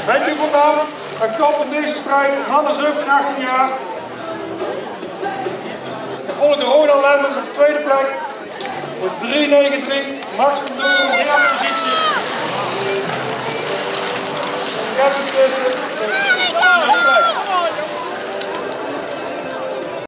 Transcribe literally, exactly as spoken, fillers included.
Bent u vanavond een kop in deze strijd, mannen zeventien, achttien jaar. Volgt de Ronald Lemmens op de tweede plek. Voor drie negen drie, Max van Doel in de derde positie. Kevin Christen.